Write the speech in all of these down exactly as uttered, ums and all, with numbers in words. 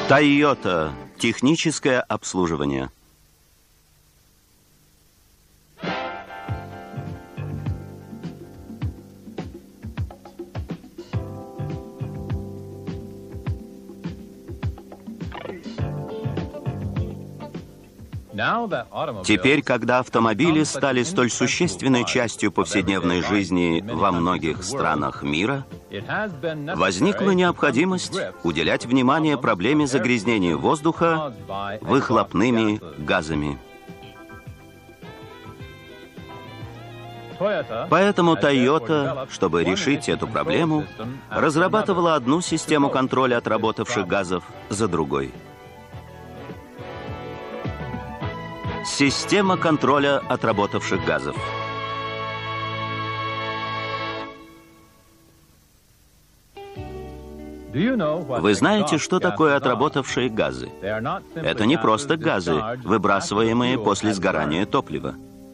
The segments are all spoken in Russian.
Toyota. Техническое обслуживание. Теперь, когда автомобили стали столь существенной частью повседневной жизни во многих странах мира, возникла необходимость уделять внимание проблеме загрязнения воздуха выхлопными газами. Поэтому Toyota, чтобы решить эту проблему, разрабатывала одну систему контроля отработавших газов за другой. Система контроля отработавших газов. Вы знаете, что такое отработавшие газы? Это не просто газы, выбрасываемые после сгорания топлива.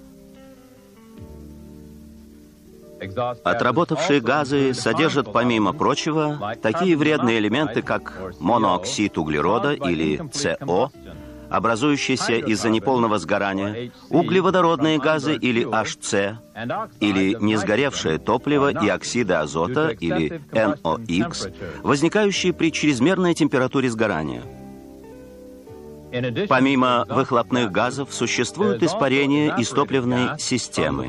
Отработавшие газы содержат, помимо прочего, такие вредные элементы, как монооксид углерода или СО, образующиеся из-за неполного сгорания, углеводородные газы или эйч си, или несгоревшее топливо и оксиды азота или эн о икс, возникающие при чрезмерной температуре сгорания. Помимо выхлопных газов существуют испарения из топливной системы.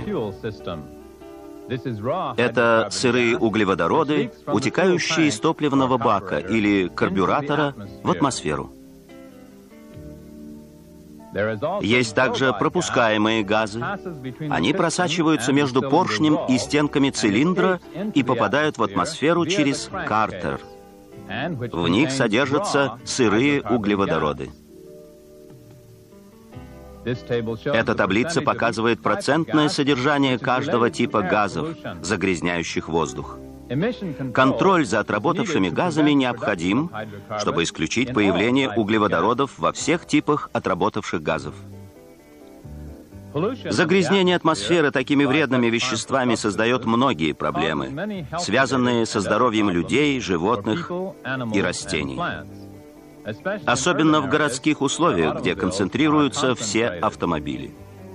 Это сырые углеводороды, утекающие из топливного бака или карбюратора в атмосферу. Есть также пропускаемые газы. Они просачиваются между поршнем и стенками цилиндра и попадают в атмосферу через картер. В них содержатся сырые углеводороды. Эта таблица показывает процентное содержание каждого типа газов, загрязняющих воздух. Контроль за отработавшими газами необходим, чтобы исключить появление углеводородов во всех типах отработавших газов. Загрязнение атмосферы такими вредными веществами создает многие проблемы, связанные со здоровьем людей, животных и растений. Особенно в городских условиях, где концентрируются все автомобили.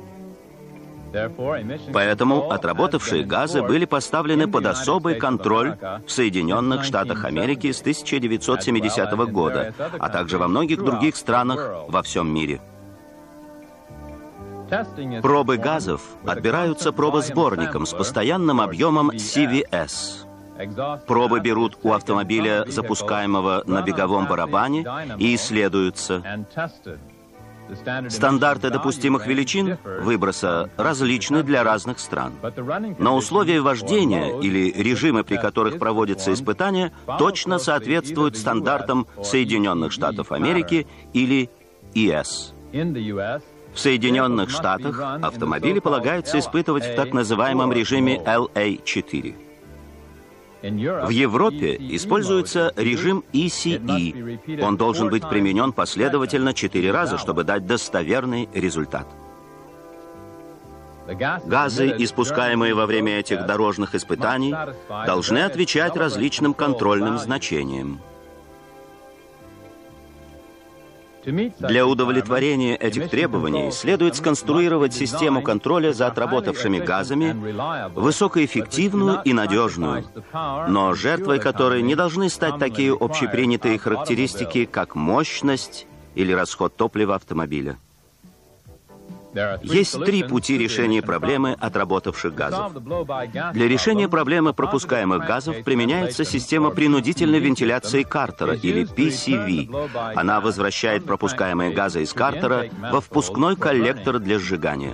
Поэтому отработавшие газы были поставлены под особый контроль в Соединенных Штатах Америки с тысяча девятьсот семидесятого года, а также во многих других странах во всем мире. Пробы газов отбираются пробосборником с постоянным объемом си ви эс. Пробы берут у автомобиля, запускаемого на беговом барабане, и исследуются. Стандарты допустимых величин выброса различны для разных стран. Но условия вождения или режимы, при которых проводятся испытания, точно соответствуют стандартам Соединенных Штатов Америки или и эс. В Соединенных Штатах автомобили полагается испытывать в так называемом режиме эл эй четыре. В Европе используется режим и си и. Он должен быть применен последовательно четыре раза, чтобы дать достоверный результат. Газы, испускаемые во время этих дорожных испытаний, должны отвечать различным контрольным значениям. Для удовлетворения этих требований следует сконструировать систему контроля за отработавшими газами, высокоэффективную и надежную, но жертвой которой не должны стать такие общепринятые характеристики, как мощность или расход топлива автомобиля. Есть три пути решения проблемы отработавших газов. Для решения проблемы пропускаемых газов применяется система принудительной вентиляции картера, или пи си ви. Она возвращает пропускаемые газы из картера во впускной коллектор для сжигания.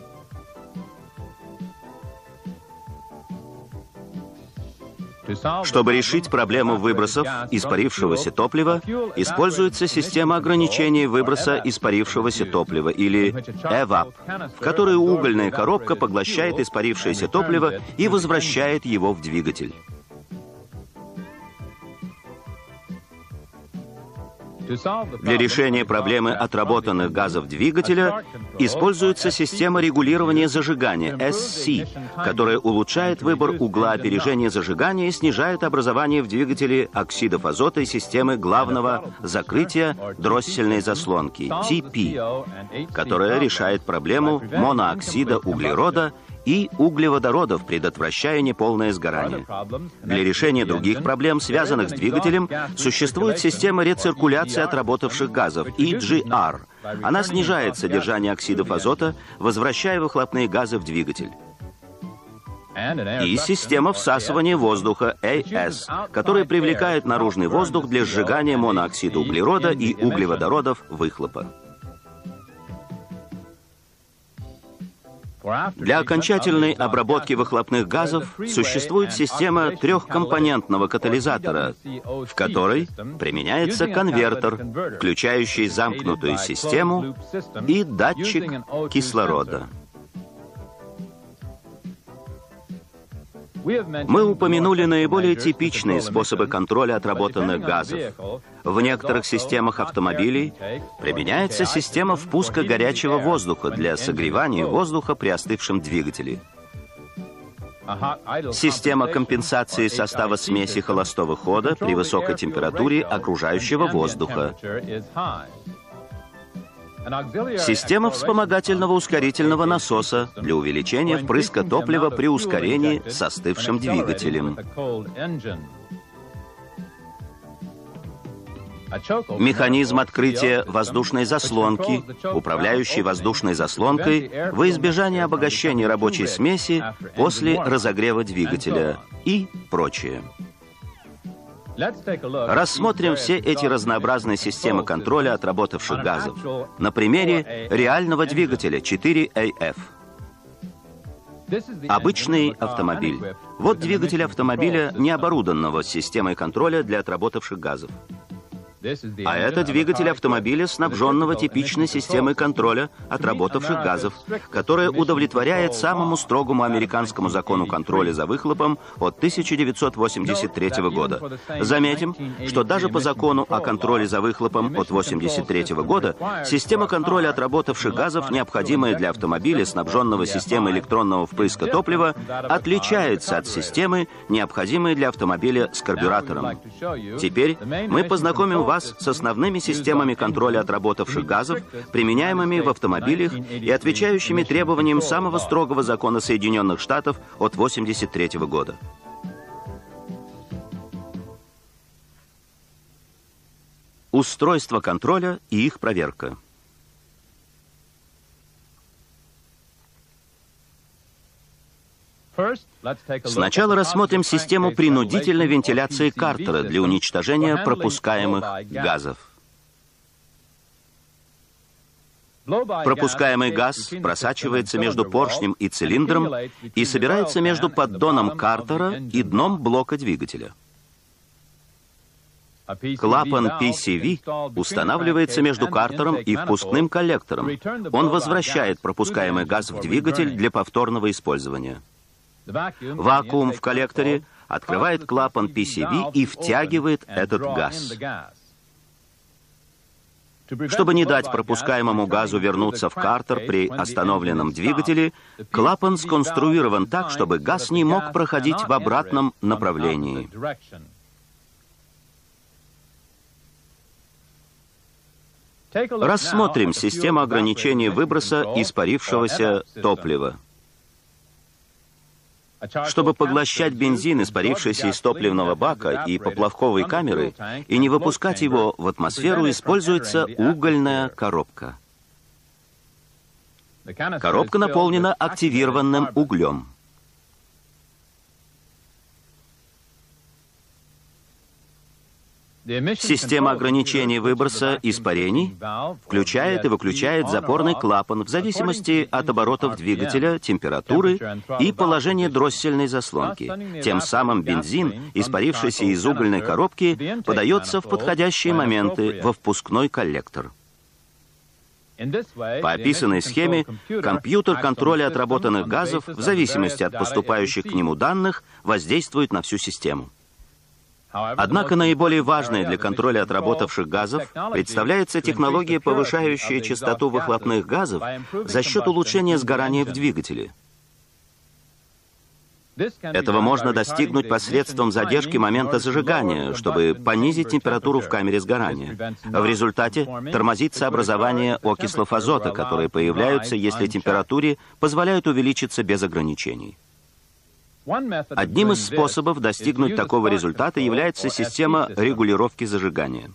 Чтобы решить проблему выбросов испарившегося топлива, используется система ограничения выброса испарившегося топлива, или эвап, в которой угольная коробка поглощает испарившееся топливо и возвращает его в двигатель. Для решения проблемы отработанных газов двигателя используется система регулирования зажигания эс си, которая улучшает выбор угла опережения зажигания и снижает образование в двигателе оксидов азота и системы главного закрытия дроссельной заслонки ти пи, которая решает проблему монооксида углерода и углеводородов, предотвращая неполное сгорание. Для решения других проблем, связанных с двигателем, существует система рециркуляции отработавших газов и джи ар. Она снижает содержание оксидов азота, возвращая выхлопные газы в двигатель. И система всасывания воздуха эй эс, которая привлекает наружный воздух для сжигания монооксида углерода и углеводородов выхлопа. Для окончательной обработки выхлопных газов существует система трехкомпонентного катализатора, в которой применяется конвертер, включающий замкнутую систему и датчик кислорода. Мы упомянули наиболее типичные способы контроля отработанных газов. В некоторых системах автомобилей применяется система впуска горячего воздуха для согревания воздуха при остывшем двигателе. Система компенсации состава смеси холостого хода при высокой температуре окружающего воздуха. Система вспомогательного ускорительного насоса для увеличения впрыска топлива при ускорении с остывшим двигателем. Механизм открытия воздушной заслонки, управляющий воздушной заслонкой во избежание обогащения рабочей смеси после разогрева двигателя и прочее. Рассмотрим все эти разнообразные системы контроля отработавших газов на примере реального двигателя четыре эй эф. Обычный автомобиль. Вот двигатель автомобиля, не оборудованного системой контроля для отработавших газов. А это двигатель автомобиля, снабженного типичной системой контроля отработавших газов, которая удовлетворяет самому строгому американскому закону контроля за выхлопом от тысяча девятьсот восемьдесят третьего года. Заметим, что даже по закону о контроле за выхлопом от тысяча девятьсот восемьдесят третьего года система контроля отработавших газов, необходимая для автомобиля, снабженного системой электронного впрыска топлива, отличается от системы, необходимой для автомобиля с карбюратором. Теперь мы познакомим вас с основными системами контроля отработавших газов, применяемыми в автомобилях и отвечающими требованиям самого строгого закона Соединенных Штатов от тысяча девятьсот восемьдесят третьего года. Устройства контроля и их проверка. Сначала рассмотрим систему принудительной вентиляции картера для уничтожения пропускаемых газов. Пропускаемый газ просачивается между поршнем и цилиндром и собирается между поддоном картера и дном блока двигателя. Клапан пи си ви устанавливается между картером и впускным коллектором. Он возвращает пропускаемый газ в двигатель для повторного использования. Вакуум в коллекторе открывает клапан пи си ви и втягивает этот газ. Чтобы не дать пропускаемому газу вернуться в картер при остановленном двигателе, клапан сконструирован так, чтобы газ не мог проходить в обратном направлении. Рассмотрим систему ограничения выброса испарившегося топлива. Чтобы поглощать бензин, испарившийся из топливного бака и поплавковой камеры, и не выпускать его в атмосферу, используется угольная коробка. Коробка наполнена активированным углем. Система ограничения выброса испарений включает и выключает запорный клапан в зависимости от оборотов двигателя, температуры и положения дроссельной заслонки. Тем самым бензин, испарившийся из угольной коробки, подается в подходящие моменты во впускной коллектор. По описанной схеме, компьютер контроля отработанных газов, в зависимости от поступающих к нему данных, воздействует на всю систему. Однако наиболее важной для контроля отработавших газов представляется технология, повышающая частоту выхлопных газов за счет улучшения сгорания в двигателе. Этого можно достигнуть посредством задержки момента зажигания, чтобы понизить температуру в камере сгорания. В результате тормозится образование окислов азота, которые появляются, если температуре позволяют увеличиться без ограничений. Одним из способов достигнуть такого результата является система регулировки зажигания.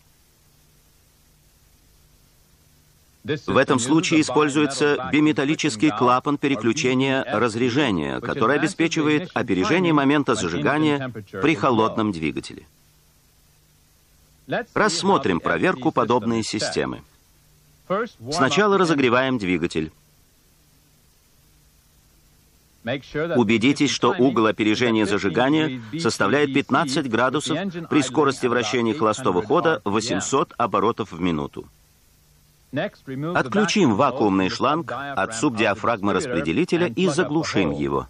В этом случае используется биметаллический клапан переключения разрежения, который обеспечивает опережение момента зажигания при холодном двигателе. Рассмотрим проверку подобной системы. Сначала разогреваем двигатель. Убедитесь, что угол опережения зажигания составляет пятнадцать градусов при скорости вращения холостого хода восемьсот оборотов в минуту. Отключим вакуумный шланг от субдиафрагмы распределителя и заглушим его.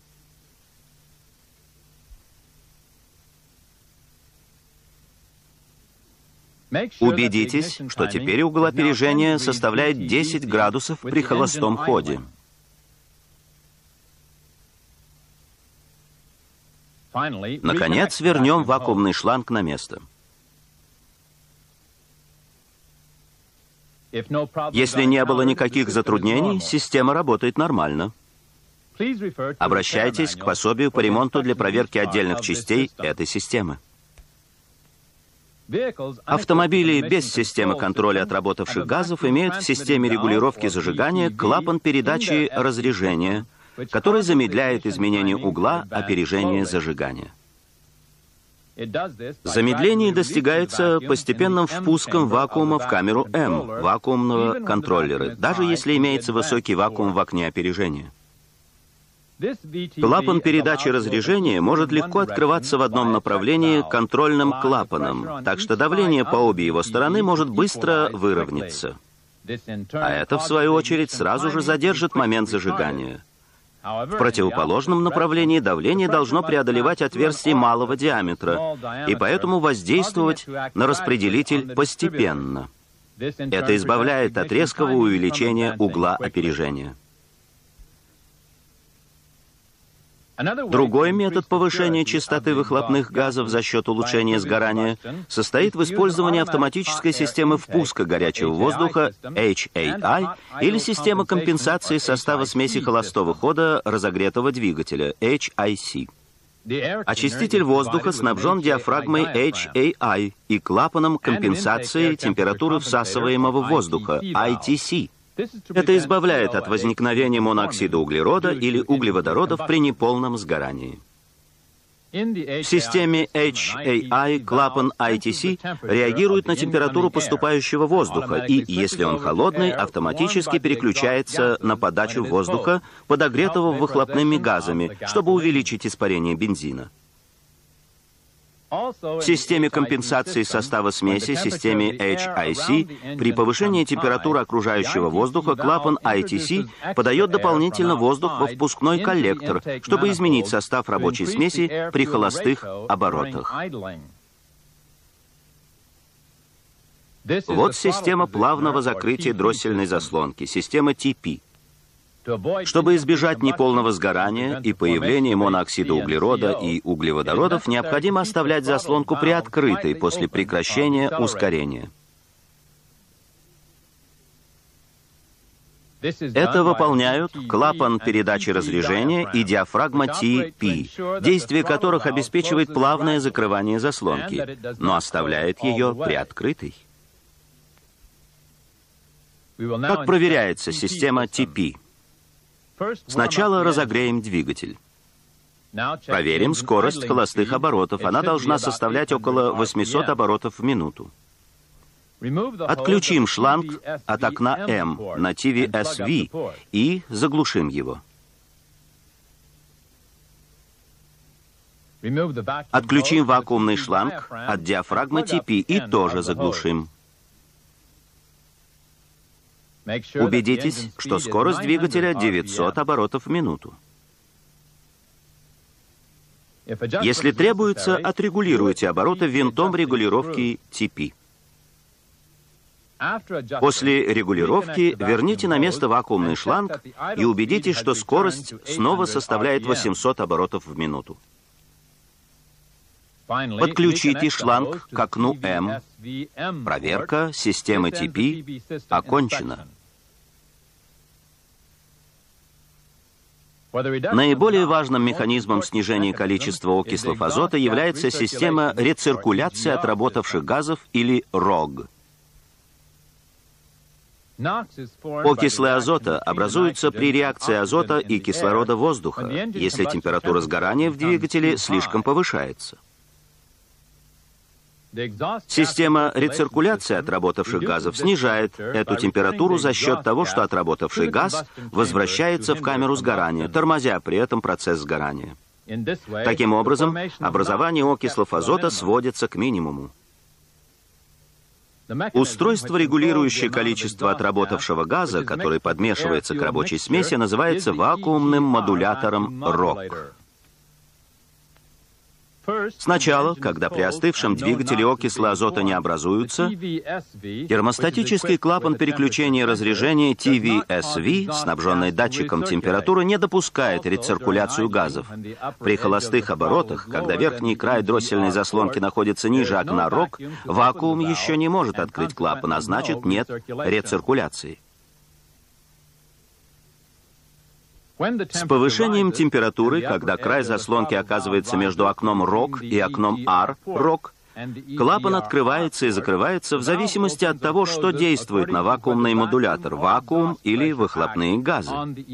Убедитесь, что теперь угол опережения составляет десять градусов при холостом ходе. Наконец, вернем вакуумный шланг на место. Если не было никаких затруднений, система работает нормально. Обращайтесь к пособию по ремонту для проверки отдельных частей этой системы. Автомобили без системы контроля отработавших газов имеют в системе регулировки зажигания клапан передачи разрежения, который замедляет изменение угла опережения зажигания. Замедление достигается постепенным впуском вакуума в камеру М, вакуумного контроллера, даже если имеется высокий вакуум в окне опережения. Клапан передачи разрежения может легко открываться в одном направлении контрольным клапаном, так что давление по обе его стороны может быстро выровняться. А это, в свою очередь, сразу же задержит момент зажигания. В противоположном направлении давление должно преодолевать отверстие малого диаметра и поэтому воздействовать на распределитель постепенно. Это избавляет от резкого увеличения угла опережения. Другой метод повышения частоты выхлопных газов за счет улучшения сгорания состоит в использовании автоматической системы впуска горячего воздуха эйч эй ай или системы компенсации состава смеси холостого хода разогретого двигателя эйч ай си. Очиститель воздуха снабжен диафрагмой эйч эй ай и клапаном компенсации температуры всасываемого воздуха ай ти си. Это избавляет от возникновения моноксида углерода или углеводородов при неполном сгорании. В системе эйч эй ай клапан ай ти си реагирует на температуру поступающего воздуха и, если он холодный, автоматически переключается на подачу воздуха, подогретого выхлопными газами, чтобы увеличить испарение бензина. В системе компенсации состава смеси, системе эйч ай си, при повышении температуры окружающего воздуха клапан ай ти си подает дополнительно воздух во впускной коллектор, чтобы изменить состав рабочей смеси при холостых оборотах. Вот система плавного закрытия дроссельной заслонки, система ти пи. Чтобы избежать неполного сгорания и появления моноксида углерода и углеводородов, необходимо оставлять заслонку приоткрытой после прекращения ускорения. Это выполняют клапан передачи разрежения и диафрагма ти пи, действие которых обеспечивает плавное закрывание заслонки, но оставляет ее приоткрытой. Как проверяется система ти пи? Сначала разогреем двигатель. Проверим скорость холостых оборотов. Она должна составлять около восьмисот оборотов в минуту. Отключим шланг от окна М на ти ви эс ви и заглушим его. Отключим вакуумный шланг от диафрагмы ти пи и тоже заглушим. Убедитесь, что скорость двигателя девятьсот оборотов в минуту. Если требуется, отрегулируйте обороты винтом регулировки Ти Пи. После регулировки верните на место вакуумный шланг и убедитесь, что скорость снова составляет восемьсот оборотов в минуту. Подключите шланг к окну М. Проверка системы Ти Пи окончена. Наиболее важным механизмом снижения количества окислов азота является система рециркуляции отработавших газов или рог. Окислы азота образуются при реакции азота и кислорода воздуха, если температура сгорания в двигателе слишком повышается. Система рециркуляции отработавших газов снижает эту температуру за счет того, что отработавший газ возвращается в камеру сгорания, тормозя при этом процесс сгорания. Таким образом, образование окислов азота сводится к минимуму. Устройство, регулирующее количество отработавшего газа, который подмешивается к рабочей смеси, называется вакуумным модулятором рог. Сначала, когда при остывшем двигателе окислы азота не образуются, термостатический клапан переключения разрежения Ти Ви Эс Ви, снабженный датчиком температуры, не допускает рециркуляцию газов. При холостых оборотах, когда верхний край дроссельной заслонки находится ниже окна рог, вакуум еще не может открыть клапан, а значит, нет рециркуляции. С повышением температуры, когда край заслонки оказывается между окном рог и окном Ар рог, клапан открывается и закрывается в зависимости от того, что действует на вакуумный модулятор, вакуум или выхлопные газы.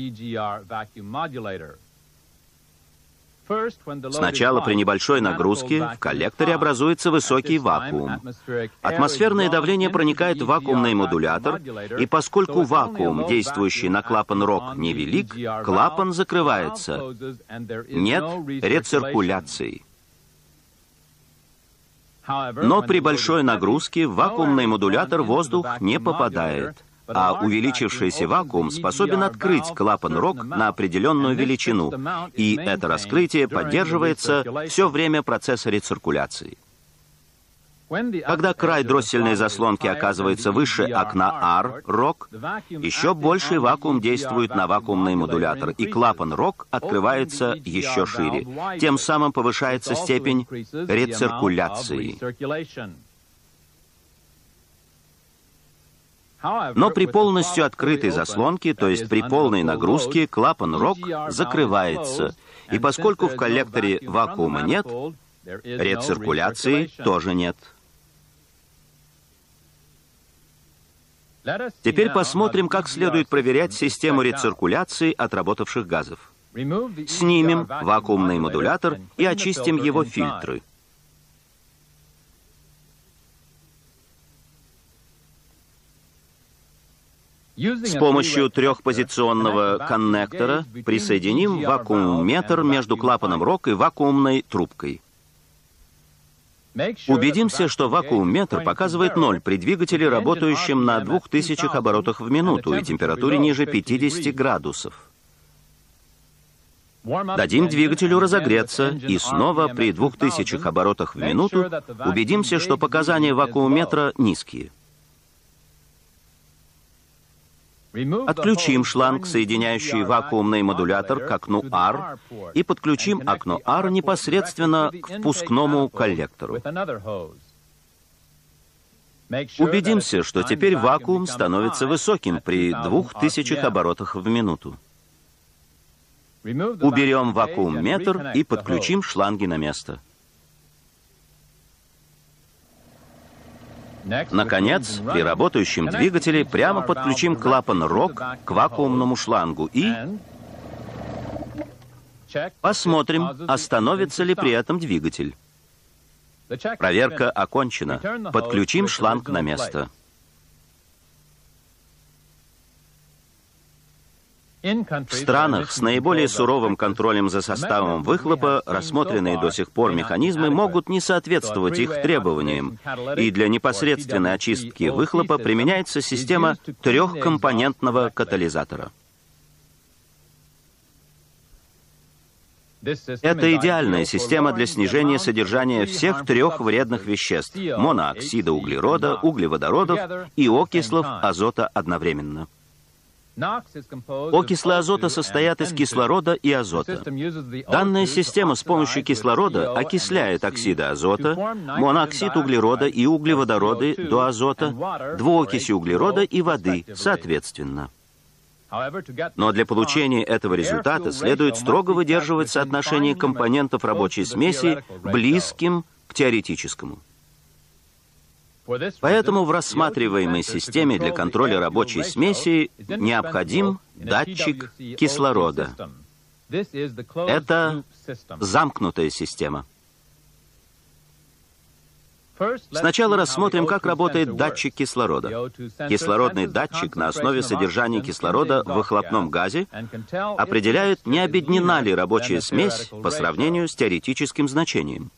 Сначала при небольшой нагрузке в коллекторе образуется высокий вакуум. Атмосферное давление проникает в вакуумный модулятор, и поскольку вакуум, действующий на клапан рог, невелик, клапан закрывается. Нет рециркуляции. Но при большой нагрузке в вакуумный модулятор воздух не попадает, а увеличившийся вакуум способен открыть клапан рог на определенную величину, и это раскрытие поддерживается все время процесса рециркуляции. Когда край дроссельной заслонки оказывается выше окна Ар рог, еще больший вакуум действует на вакуумный модулятор, и клапан рог открывается еще шире. Тем самым повышается степень рециркуляции. Но при полностью открытой заслонке, то есть при полной нагрузке, клапан рог закрывается. И поскольку в коллекторе вакуума нет, рециркуляции тоже нет. Теперь посмотрим, как следует проверять систему рециркуляции отработавших газов. Снимем вакуумный модулятор и очистим его фильтры. С помощью трехпозиционного коннектора присоединим вакуумметр между клапаном рог и вакуумной трубкой. Убедимся, что вакуумметр показывает ноль при двигателе, работающем на двух тысячах оборотах в минуту и температуре ниже пятидесяти градусов. Дадим двигателю разогреться, и снова при двух тысячах оборотах в минуту убедимся, что показания вакуумметра низкие. Отключим шланг, соединяющий вакуумный модулятор к окну Ар, и подключим окно Ар непосредственно к впускному коллектору. Убедимся, что теперь вакуум становится высоким при двух тысячах оборотах в минуту. Уберем вакуумметр и подключим шланги на место. Наконец, при работающем двигателе прямо подключим клапан рог к вакуумному шлангу и посмотрим, остановится ли при этом двигатель. Проверка окончена. Подключим шланг на место. В странах с наиболее суровым контролем за составом выхлопа рассмотренные до сих пор механизмы могут не соответствовать их требованиям, и для непосредственной очистки выхлопа применяется система трехкомпонентного катализатора. Это идеальная система для снижения содержания всех трех вредных веществ – монооксида углерода, углеводородов и окислов азота одновременно. Окислы азота состоят из кислорода и азота. Данная система с помощью кислорода окисляет оксиды азота, монооксид углерода и углеводороды до азота, двуокиси углерода и воды, соответственно. Но для получения этого результата следует строго выдерживать соотношение компонентов рабочей смеси близким к теоретическому. Поэтому в рассматриваемой системе для контроля рабочей смеси необходим датчик кислорода. Это замкнутая система. Сначала рассмотрим, как работает датчик кислорода. Кислородный датчик на основе содержания кислорода в выхлопном газе определяет, не обеднена ли рабочая смесь по сравнению с теоретическим значением.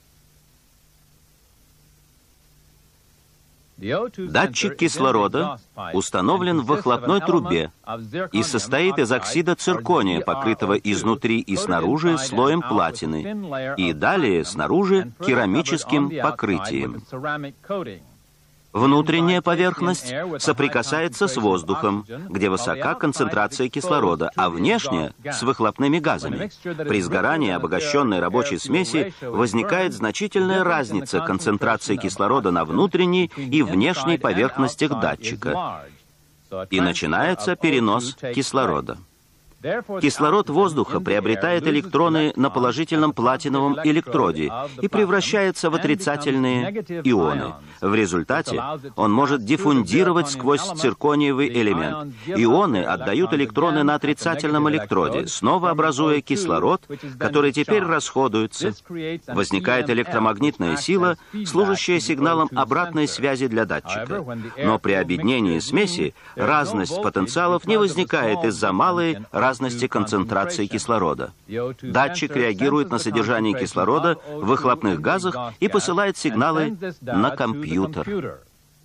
Датчик кислорода установлен в выхлопной трубе и состоит из оксида циркония, покрытого изнутри и снаружи слоем платины, и далее снаружи керамическим покрытием. Внутренняя поверхность соприкасается с воздухом, где высока концентрация кислорода, а внешняя — с выхлопными газами. При сгорании обогащенной рабочей смеси возникает значительная разница концентрации кислорода на внутренней и внешней поверхностях датчика, и начинается перенос кислорода. Кислород воздуха приобретает электроны на положительном платиновом электроде и превращается в отрицательные ионы. В результате он может диффундировать сквозь циркониевый элемент. Ионы отдают электроны на отрицательном электроде, снова образуя кислород, который теперь расходуется. Возникает электромагнитная сила, служащая сигналом обратной связи для датчика. Но при объединении смеси разность потенциалов не возникает из-за малой разности разности концентрации кислорода. Датчик реагирует на содержание кислорода в выхлопных газах и посылает сигналы на компьютер.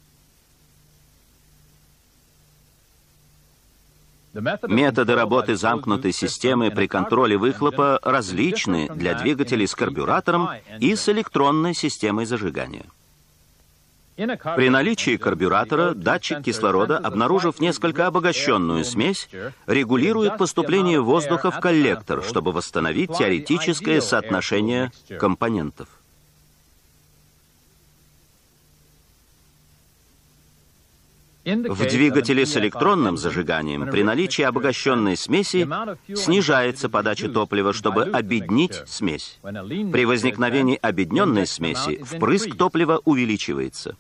Методы работы замкнутой системы при контроле выхлопа различны для двигателей с карбюратором и с электронной системой зажигания. При наличии карбюратора датчик кислорода, обнаружив несколько обогащенную смесь, регулирует поступление воздуха в коллектор, чтобы восстановить теоретическое соотношение компонентов. В двигателе с электронным зажиганием при наличии обогащенной смеси снижается подача топлива, чтобы обеднить смесь. При возникновении обедненной смеси впрыск топлива увеличивается.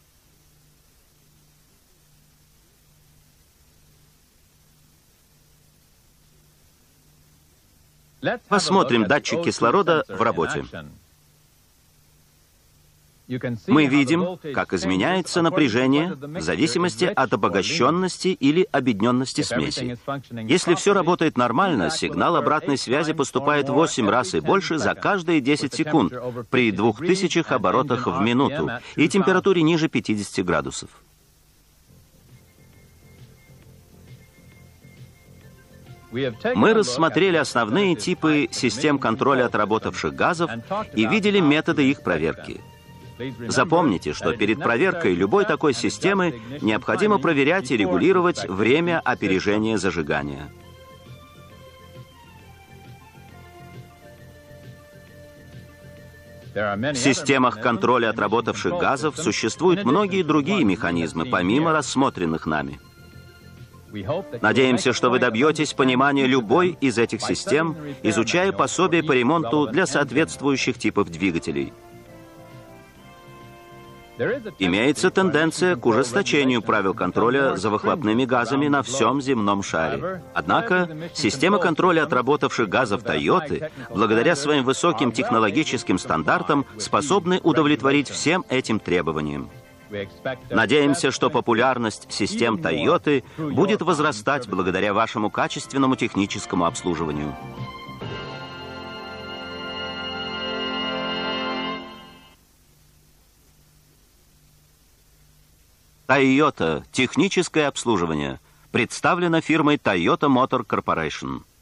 Посмотрим датчик кислорода в работе. Мы видим, как изменяется напряжение в зависимости от обогащенности или обедненности смеси. Если все работает нормально, сигнал обратной связи поступает в восемь раз и больше за каждые десять секунд при двух тысячах оборотах в минуту и температуре ниже пятидесяти градусов. Мы рассмотрели основные типы систем контроля отработавших газов и видели методы их проверки. Запомните, что перед проверкой любой такой системы необходимо проверять и регулировать время опережения зажигания. В системах контроля отработавших газов существуют многие другие механизмы, помимо рассмотренных нами. Надеемся, что вы добьетесь понимания любой из этих систем, изучая пособие по ремонту для соответствующих типов двигателей. Имеется тенденция к ужесточению правил контроля за выхлопными газами на всем земном шаре. Однако система контроля отработавших газов Toyota, благодаря своим высоким технологическим стандартам, способны удовлетворить всем этим требованиям. Надеемся, что популярность систем Toyota будет возрастать благодаря вашему качественному техническому обслуживанию. Toyota. Техническое обслуживание. Представлено фирмой Toyota Motor Corporation.